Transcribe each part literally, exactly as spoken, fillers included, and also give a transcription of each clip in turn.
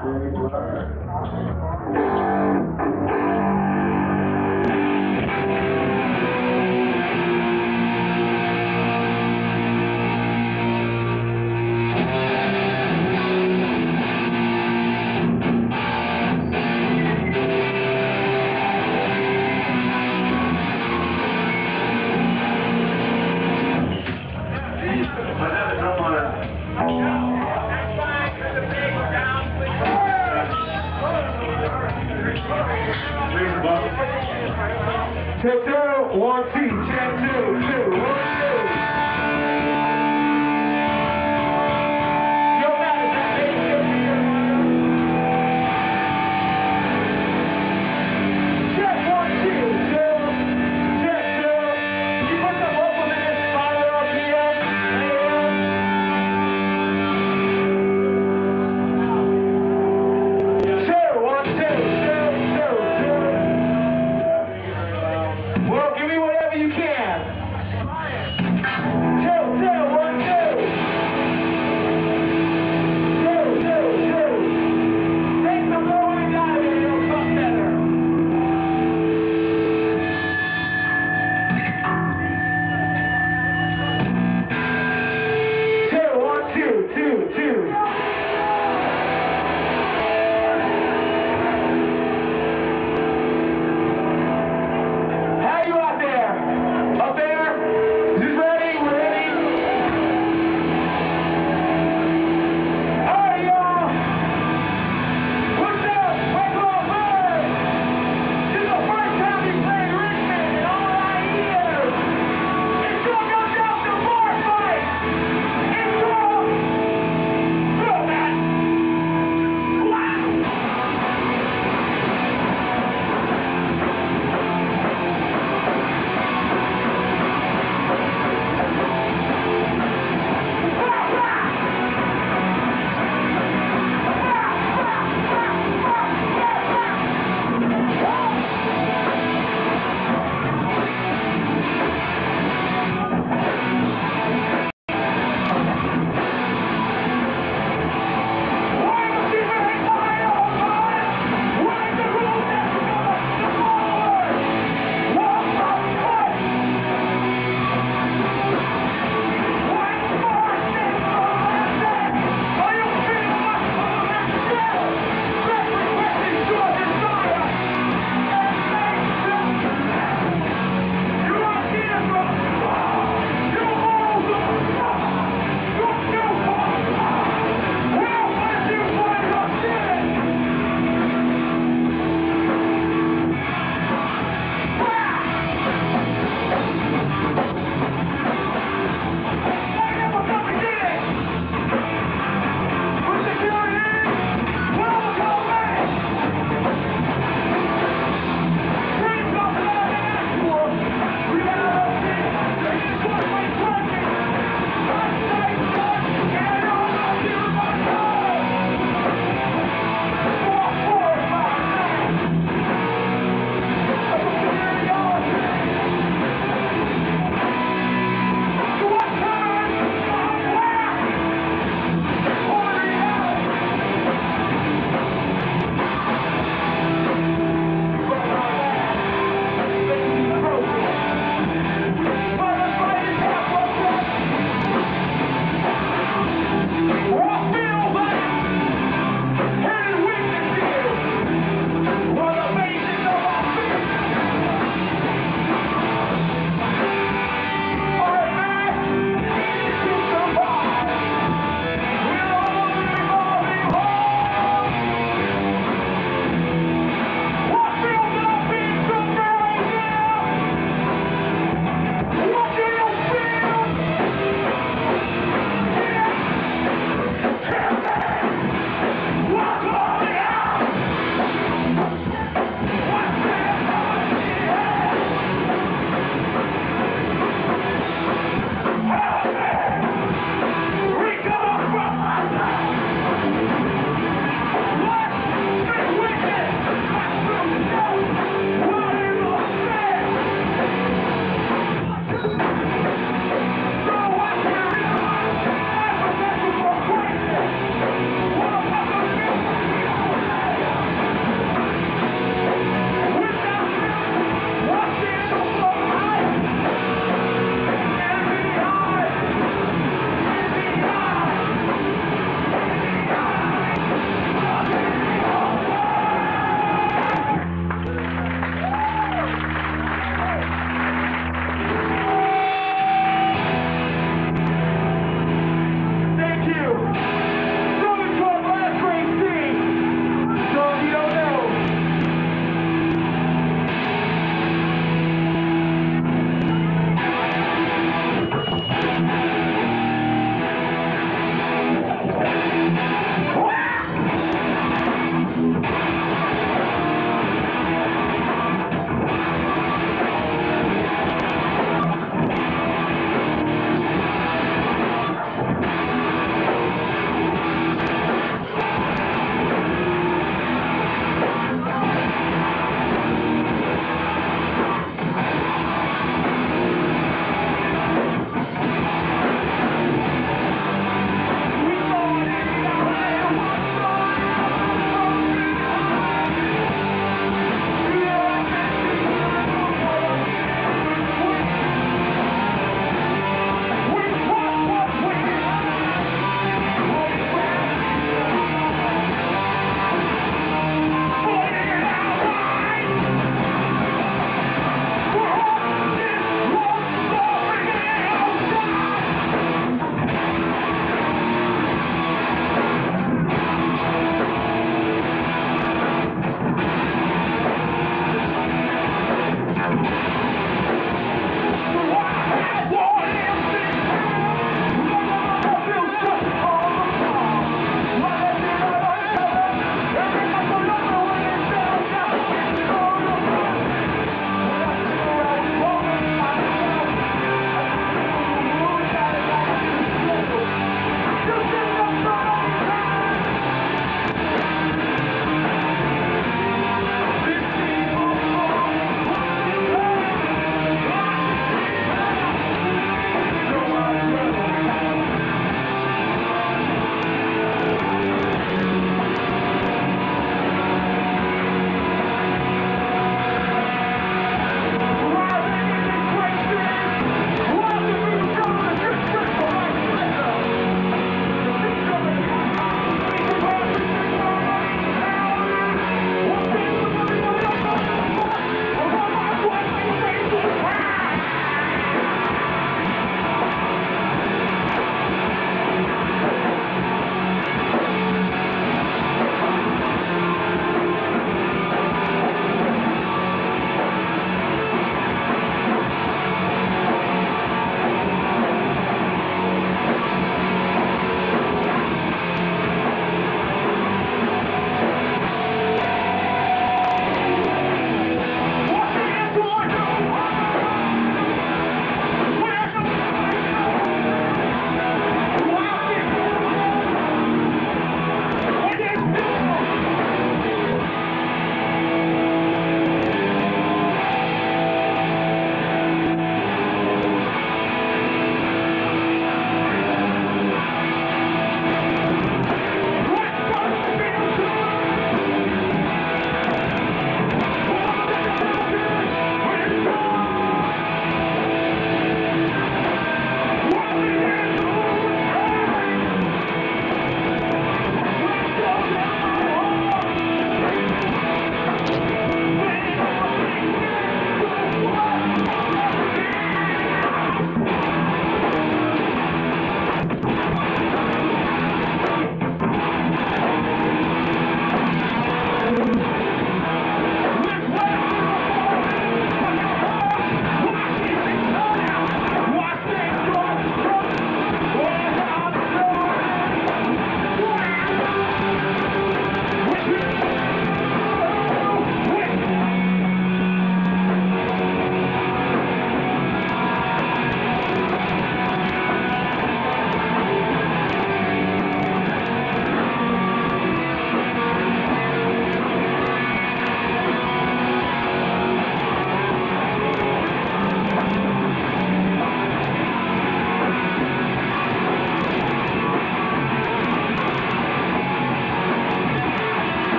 Check two, one, two, check two, two, one, two. Yo, check one, two, two, check two. You put the vocals in this fire up here. Two, one, two, two, two, two. Well, give me whatever you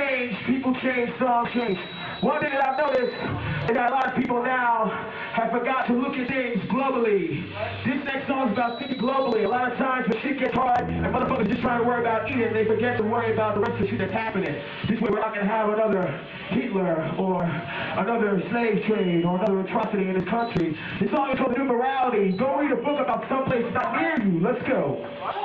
change, people change, songs change. One thing that I've noticed is that a lot of people now have forgot to look at things globally. This next song is about thinking globally. A lot of times when shit gets hard and motherfuckers just trying to worry about eating, they forget to worry about the rest of the shit that's happening. This way we're not going to have another Hitler or another slave trade or another atrocity in this country. This song is called New Morality. Go read a book about someplace not near you. Let's go.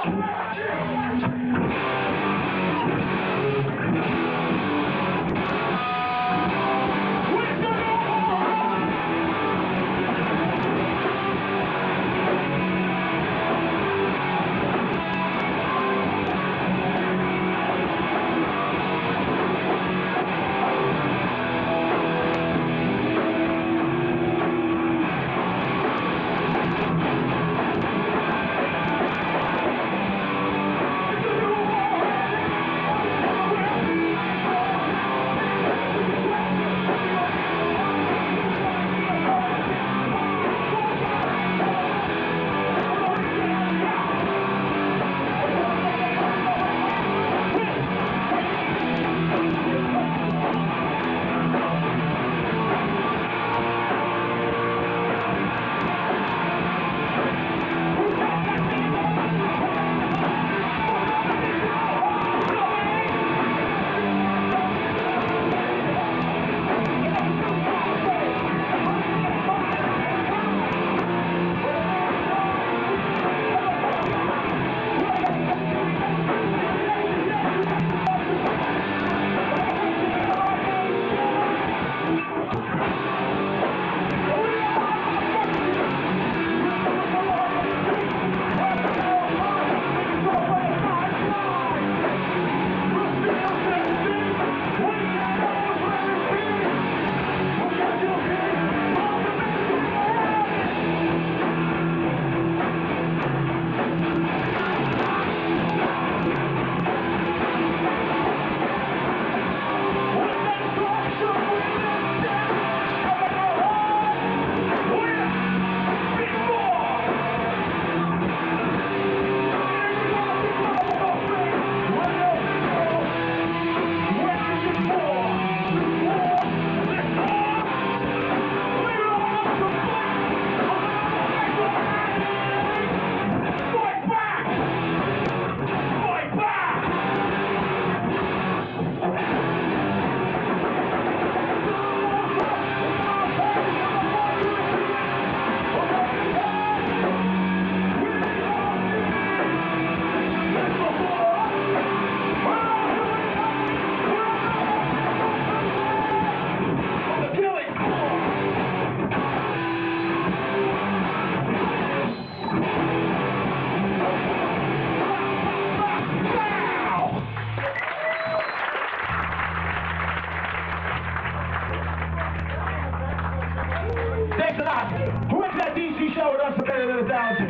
Thanks a lot. Who went to that D C show with us for better than a thousand?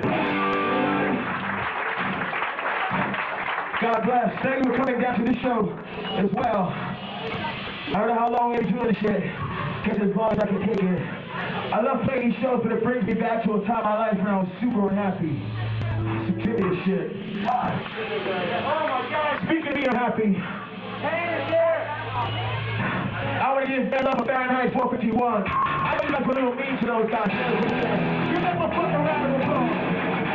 God bless. Thank you for coming down to this show as well. I don't know how long we're doing this shit. Guess as long as I can take it. I love playing these shows, but it brings me back to a time in my life when I was super unhappy. So give me this shit. Oh my God, speaking of being unhappy. I want to give that love for Fahrenheit four fifty-one. I know you guys were a little mean to those guys. Give them a fucking round of applause.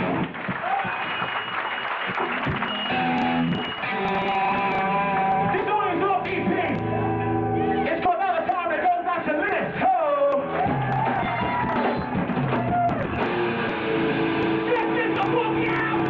This song is off E P. It's for another time that goes back to this. Oh. This is the book out.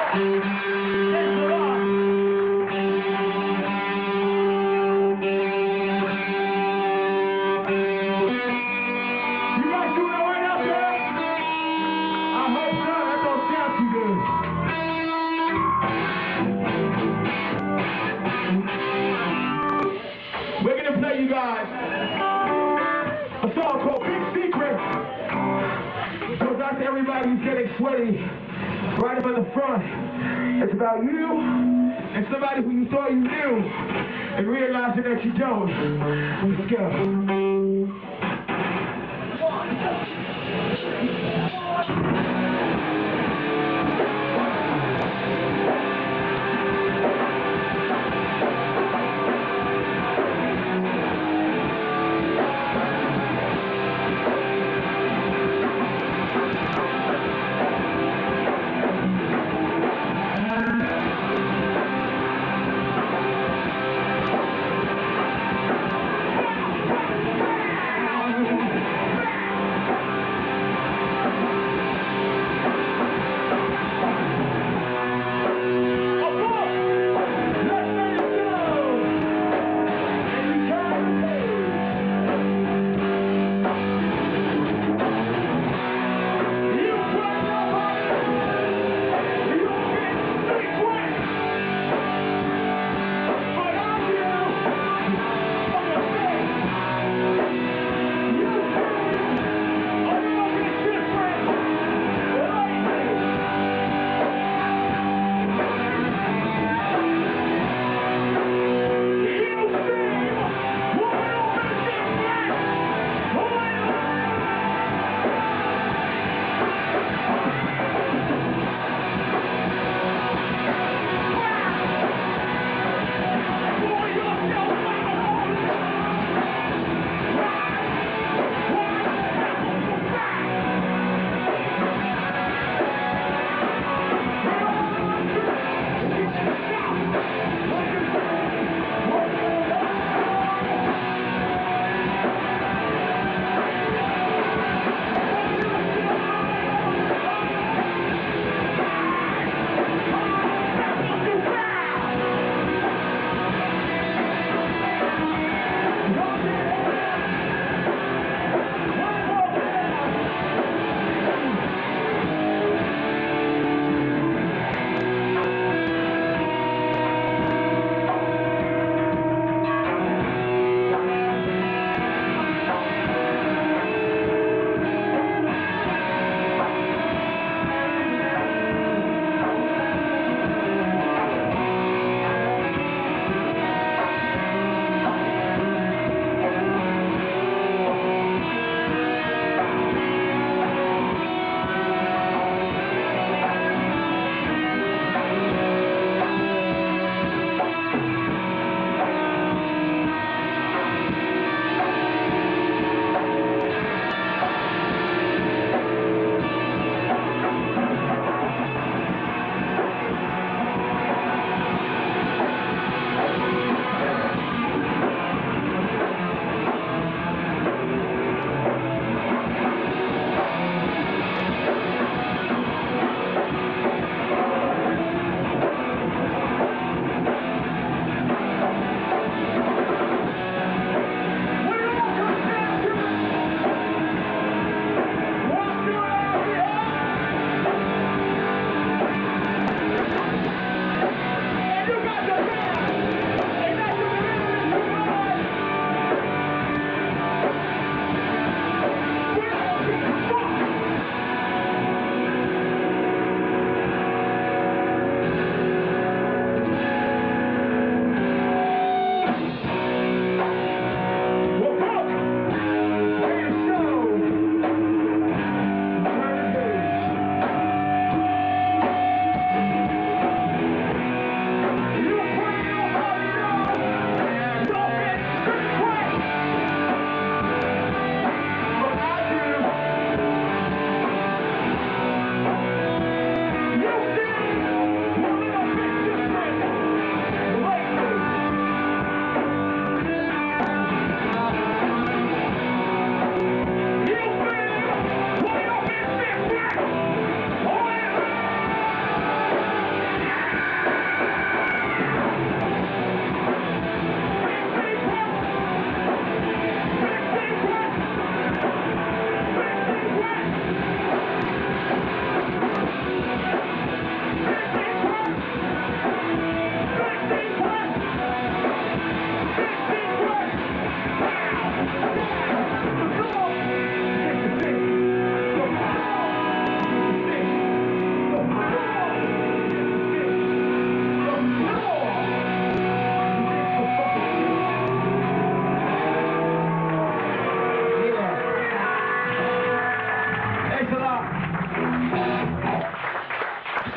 Thanks a lot. You guys doing all right out there? I hope so. That don't sound too good. We're gonna play you guys a song called Big Secret. Goes out to everybody who's getting sweaty right up in the front. It's about you and somebody who you thought you knew and realizing that you don't. Let's go.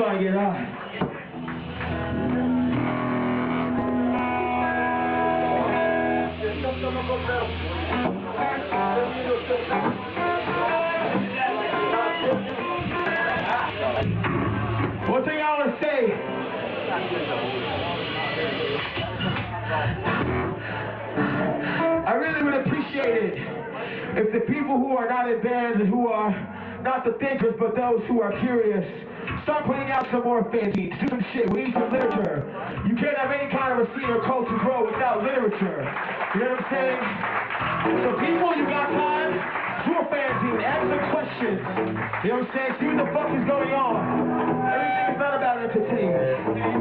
starting to get hot. One thing I want to say, I really would appreciate it if the people who are not in bands and who are not the thinkers but those who are curious start putting out some more fanzines, do some shit. We need some literature. You can't have any kind of a scene or culture grow without literature. You know what I'm saying? So people, you got time? Do a fanzine, ask some questions. You know what I'm saying? See what the fuck is going on. Everything is not about entertainment.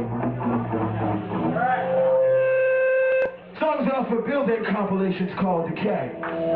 Songs off of building compilations called Decay.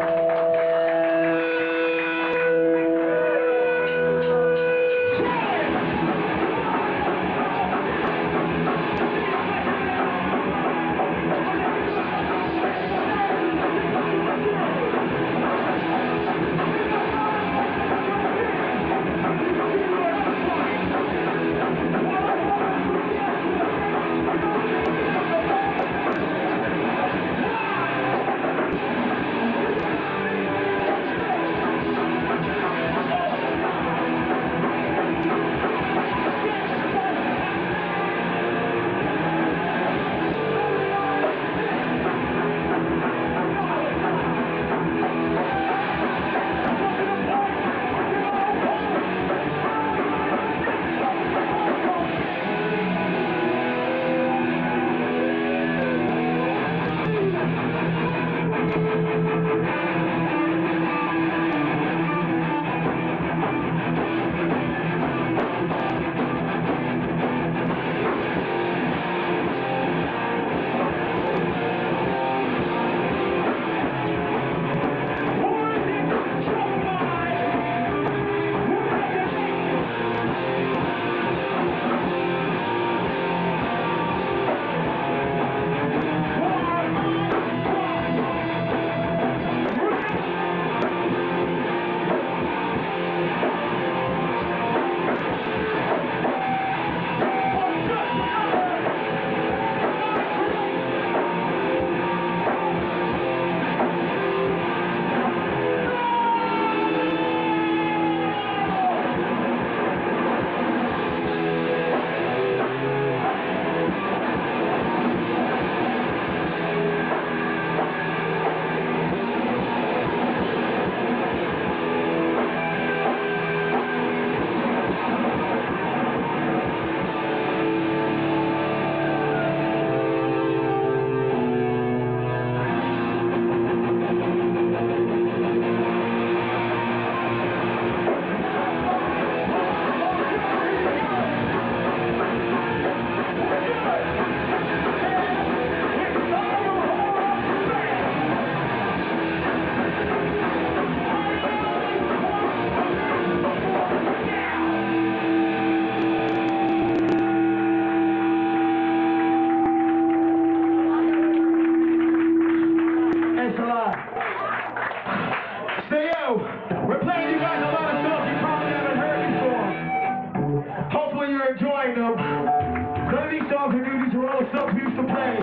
Enjoying them. None of these songs are new, these are all the songs we used to play.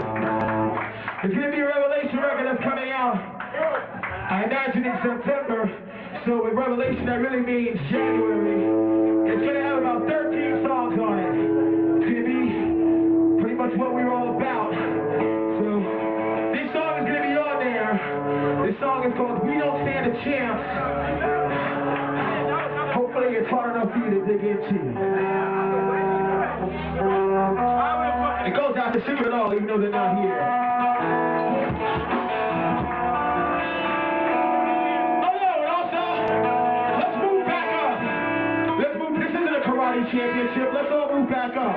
There's going to be a Revelation record that's coming out, I imagine in September. So with Revelation, that really means January. It's going to have about thirteen songs on it. It's going to be pretty much what we were all about. So this song is going to be on there. This song is called We Don't Stand a Chance. Hopefully it's hard enough for you to dig into. It goes out to sing it all, even though they're not here. Oh no, and also, let's move back up. Let's move, this isn't a karate championship, let's all move back up.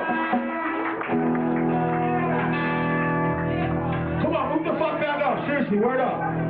Come on, move the fuck back up, seriously, word up.